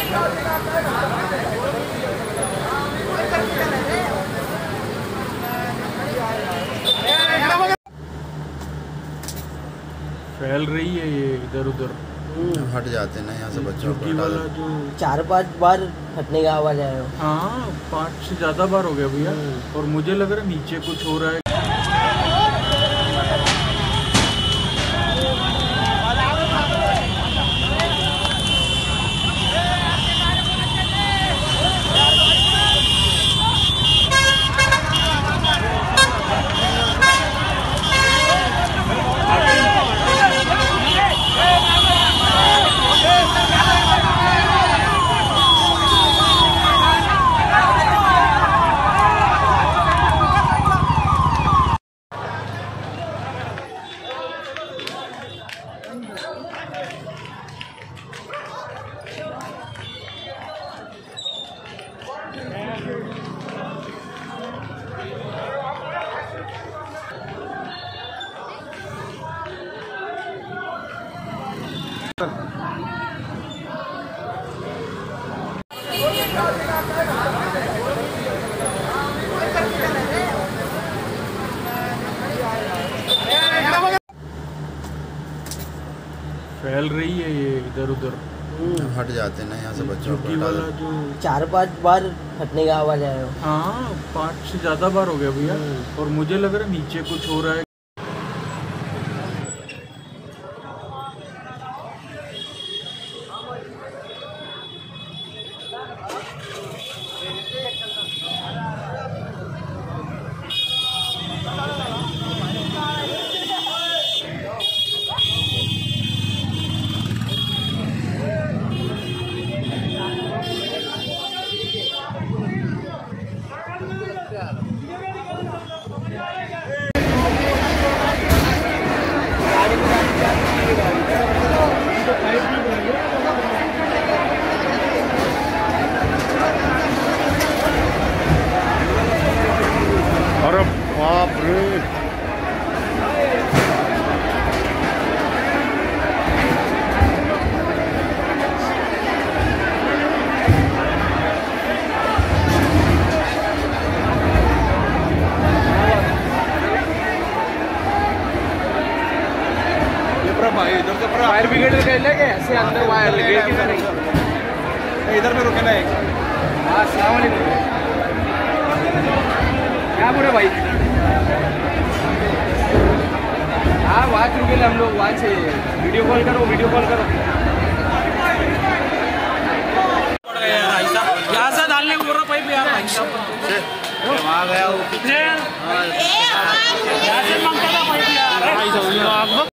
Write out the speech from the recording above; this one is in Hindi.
फैल रही है ये इधर उधर। हट जाते हैं ना यहाँ से बच्चों को वाला जो 4-5 बार हटने का आवाज आया हो। हाँ 5 से ज़्यादा बार हो गया भैया। और मुझे लग रहा है नीचे कुछ हो रहा है। फैल रही है ये इधर उधर। हट जाते हैं ना यहाँ से बच्चों को वाला जो 4-5 बार हटने का आवाज आया हो। हाँ 5 से ज़्यादा बार हो गया भैया। और मुझे लग रहा है नीचे कुछ हो रहा है। अरे बाप रे भाई इधर से फायर ब्रिगेड लेके ऐसे अंदर वायर इधर में रुके ना एक। हाँ अस्सलाम वालेकुम। क्या बोले भाई? हाँ वहाँ रुके हम लोग, वहाँ से वीडियो कॉल करो यहाँ से डालने को बोल रहा पाइप यार। वहाँ गया